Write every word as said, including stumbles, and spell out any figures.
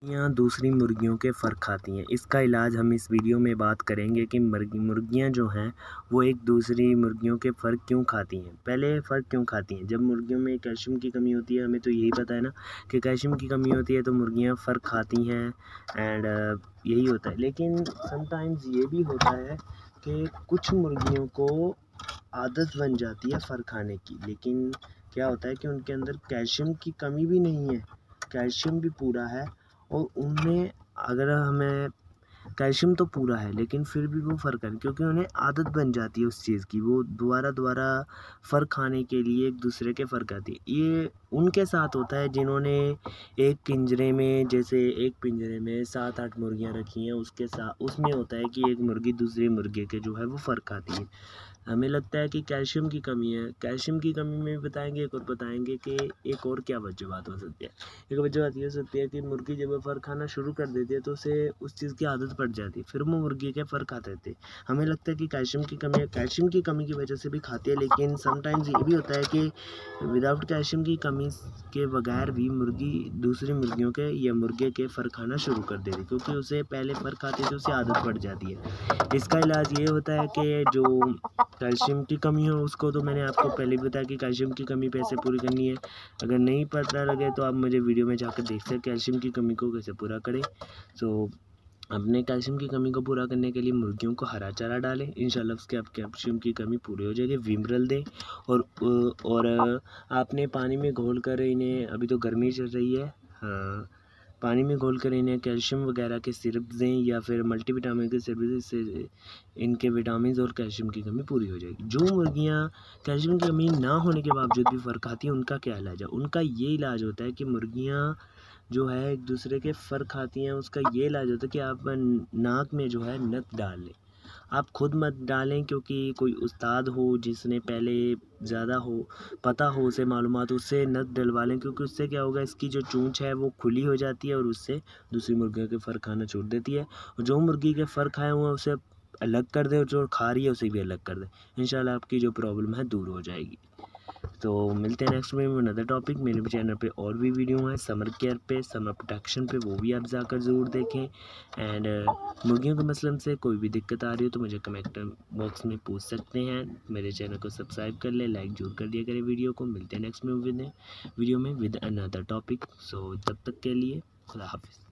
मुर्गियाँ दूसरी मुर्गियों के फ़र खाती हैं। इसका इलाज हम इस वीडियो में बात करेंगे कि मुर्गी मुर्गियाँ जो हैं वो एक दूसरी मुर्गियों के फ़र क्यों खाती हैं। पहले फ़र क्यों खाती हैं? जब मुर्गियों में कैल्शियम की कमी होती है, हमें तो यही पता है ना कि कैल्शियम की कमी होती है तो मुर्गियाँ फ़र खाती हैं एंड यही होता है। लेकिन समटाइम्स ये भी होता है कि कुछ मुर्गियों को आदत बन जाती है फ़र खाने की, लेकिन क्या होता है कि उनके अंदर कैल्शियम की कमी भी नहीं है, कैल्शियम भी पूरा है और उनमें अगर हमें कैल्शियम तो पूरा है लेकिन फिर भी वो फ़र करें क्योंकि उन्हें आदत बन जाती है उस चीज़ की, वो दोबारा दोबारा फ़र खाने के लिए एक दूसरे के फ़र खाती है। ये उनके साथ होता है जिन्होंने एक पिंजरे में जैसे एक पिंजरे में सात आठ मुर्गियाँ रखी हैं, उसके साथ उसमें होता है कि एक मुर्गी दूसरे मुर्गे के जो है वो फ़र खाती है। हमें लगता है कि कैल्शियम की कमी है, कैल्शियम की कमी में बताएंगे एक और बताएंगे कि एक और क्या वजूहत हो सकती है। एक वजूहत ये हो सकती है कि मुर्गी जब फ़र खाना शुरू कर देती है तो उसे उस चीज़ की आदत पड़ जाती है, फिर वो मुर्गी के फ़र खाते रहते हैं। हमें लगता है कि कैल्शियम की कमी है, कैल्शियम की कमी की वजह से भी खाती है, लेकिन समटाइम्स ये भी होता है कि विदाउट कैल्शियम की कमी के बगैर भी मुर्गी दूसरी मुर्गियों के या मुर्गे के फ़र खाना शुरू कर देती है क्योंकि उसे पहले फ़र खाती थी, उसे आदत पड़ जाती है। इसका इलाज ये होता है कि जो कैल्शियम की कमी हो उसको तो मैंने आपको पहले भी बताया कि कैल्शियम की कमी कैसे पूरी करनी है। अगर नहीं पता लगे तो आप मुझे वीडियो में जाकर देख सकते हैं कैल्शियम की कमी को कैसे पूरा करें। सो अपने कैल्शियम की कमी को पूरा करने के लिए मुर्गियों को हरा चारा डालें, इंशाल्लाह उसके आप कैल्शियम की कमी पूरी हो जाएगी। विमरल दें और और आपने पानी में घोल कर इन्हें, अभी तो गर्मी चल रही है, हाँ पानी में घोल कर इन्हें कैल्शियम वगैरह के सिरप दें या फिर मल्टीविटामिन के सिरप दें, इससे इनके विटामिन और कैल्शियम की कमी पूरी हो जाएगी। जो मुर्गियाँ कैल्शियम की कमी ना होने के बावजूद भी फ़र खाती हैं उनका क्या इलाज है? उनका ये इलाज होता है कि मुर्गियाँ जो है एक दूसरे के फ़र खाती हैं, उसका ये इलाज होता है कि आप नाक में जो है नथ डाल लें। आप खुद मत डालें क्योंकि कोई उस्ताद हो जिसने पहले ज़्यादा हो पता हो उसे मालूमात, उससे नथ डलवा लें क्योंकि उससे क्या होगा, इसकी जो चोंच है वो खुली हो जाती है और उससे दूसरी मुर्गियों के फ़र खाना छोड़ देती है और जो मुर्गी के फ़र खाए हुए हैं उसे अलग कर दें और जो खा रही है उसे भी अलग कर दें। इंशाल्लाह आपकी जो प्रॉब्लम है दूर हो जाएगी। तो मिलते हैं नेक्स्ट में अनदर टॉपिक। मेरे चैनल पे और भी वीडियो हैं समर केयर पे, समर प्रोटेक्शन पे, वो भी आप जाकर ज़रूर देखें। एंड मुर्गियों के मसलन से कोई भी दिक्कत आ रही हो तो मुझे कमेंट बॉक्स में पूछ सकते हैं। मेरे चैनल को सब्सक्राइब कर लें, लाइक जरूर कर दिया करें वीडियो को। मिलते हैं नेक्स्ट में विद वीडियो में विद अनदर टॉपिक। सो तब तक के लिए खुदा हाफिज़।